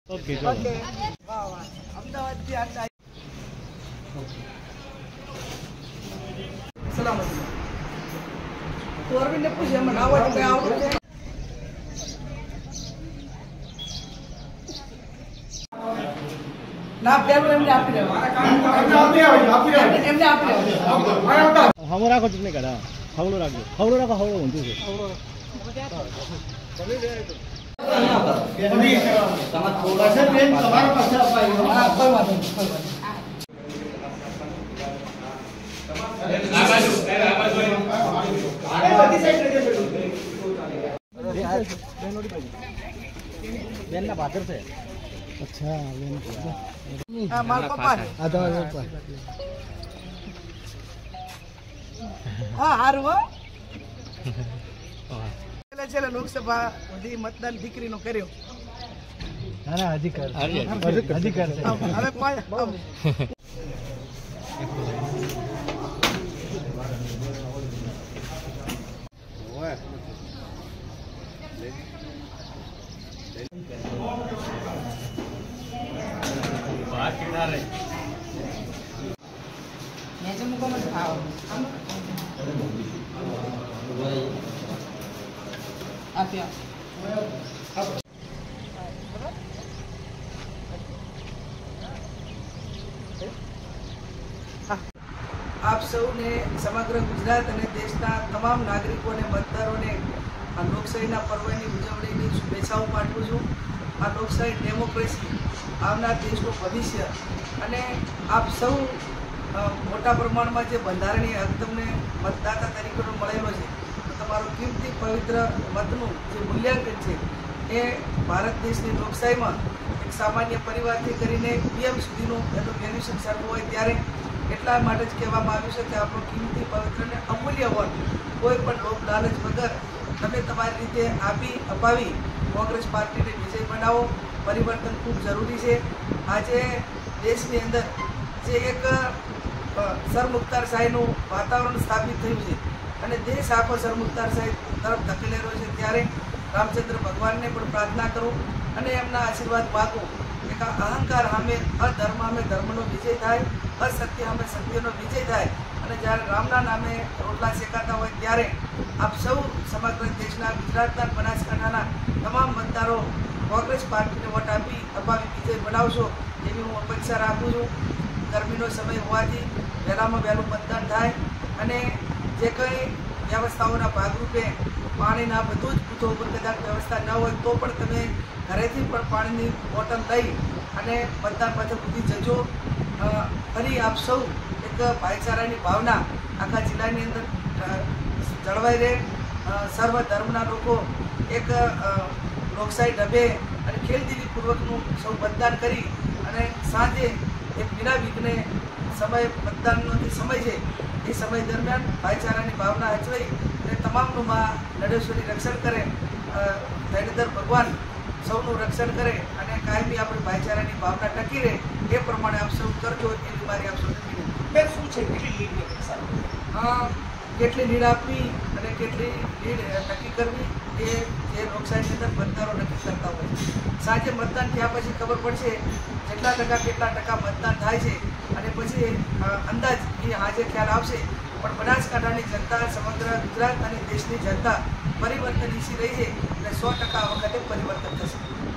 Okay okay વાહ વાહ અમદાવાદથી આટલા સલામતી તો અરવિંદને પૂછ્યું એમાં આવડે કઈ આવડે ના પેલું એમને આપી દેવા એમને આપી દેવા હમો રાખો ચૂંટણી કાઢા હવળો રાખજો હવળો રાખો હવળો ઊંધું છે બેન ના પાદર છે અચ્છા બેન હા મારા પપ્પા આ તમારા પપ્પા હા હારું હો છેલ્લે લોકસભા સુધી મતદાન દીકરીનો કર્યો ના હજી કર હવે કોઈ આપ સૌને સમગ્ર ગુજરાત અને દેશના તમામ નાગરિકોને મતદારોને આ લોકશાહીના પર્વની ઉજવણીની શુભેચ્છાઓ પાઠવું છું. આ લોકશાહી ડેમોક્રેસી આવનાર દેશનું ભવિષ્ય અને આપ સૌ મોટા પ્રમાણમાં જે બંધારણીય હક તમને મતદાતા તરીકેનો મળેલો છે તો તમારું કિંમતી પવિત્ર મતનું જે મૂલ્યાંકન છે એ ભારત દેશની લોકશાહીમાં એક સામાન્ય પરિવારથી કરીને પીએમ સુધીનું એનું વેલ્યુશન સરખું હોય ત્યારે એટલા માટે જ કહેવામાં આવ્યું છે કે આપણો કિંમતી પવિત્ર અને અમૂલ્ય વોટ કોઈ પણ લોભ લાલચ વગર તમે તમારી રીતે આપી અપાવી કોંગ્રેસ પાર્ટીને વિજય બનાવો. પરિવર્તન ખૂબ જરૂરી છે. આજે દેશની અંદર જે એક સરમુખતારશાહીનું વાતાવરણ સ્થાપિત થયું છે અને દેશ આખો સરમુખતારશાહી તરફ ધકેલેલો છે ત્યારે રામચંદ્ર ભગવાનને પણ પ્રાર્થના કરું અને એમના આશીર્વાદ માગું કે અહંકાર સામે અધર્મ સામે ધર્મનો વિજય થાય, અસત્ય સામે સત્યનો વિજય થાય અને જ્યારે રામના નામે રોટલા શેકાતા હોય ત્યારે આપ સૌ સમગ્ર દેશના ગુજરાતના બનાસકાંઠાના તમામ મતદારો કોંગ્રેસ પાર્ટીને વોટ આપી અપાવી વિજય બનાવશો એવી હું અપેક્ષા રાખું છું. ગરમીનો સમય હોવાથી વહેલામાં વહેલું મતદાન થાય અને જે કંઈ વ્યવસ્થાઓના ભાગરૂપે પાણીના બધું જ બૂથો ઉપર કદાચ વ્યવસ્થા ન હોય તો પણ તમે ઘરેથી પણ પાણીની બોટલ લઈ અને મતદાન મથક સુધી જજો. ફરી આપ સૌ એક ભાઈચારાની ભાવના આખા જિલ્લાની અંદર જળવાઈ રહે. સર્વ ધર્મના લોકો એક લોકશાહી ઢબે અને ખેલદિલીપૂર્વકનું સૌ મતદાન કરી અને સાંજે એક વિના વિઘ્ને સમય મતદાનનો જે સમય છે એ સમય દરમિયાન ભાઈચારાની ભાવના હચવાઈ અને તમામનું માં નડેશ્વરી રક્ષણ કરે, ધૈર્યધર ભગવાન સૌનું રક્ષણ કરે અને કાયમી આપણી ભાઈચારાની ભાવના ટકી રહે એ પ્રમાણે આપ સૌ કરજો એવી મારી આપ સૌને વિનંતી. શું છે કેટલી લીડ આપવી અને કેટલી લીડ નક્કી કરવી એ જે લોકશાહીની અંદર મતદારો નક્કી કરતા હોય. સાંજે મતદાન થયા પછી ખબર પડશે કેટલા ટકા મતદાન થાય છે અને પછી અંદાજ એ આજે ખ્યાલ આવશે. પણ બનાસકાંઠાની જનતા, સમગ્ર ગુજરાત અને દેશની જનતા પરિવર્તન ઈચ્છી રહી છે અને 100% આ વખતે પરિવર્તન થશે.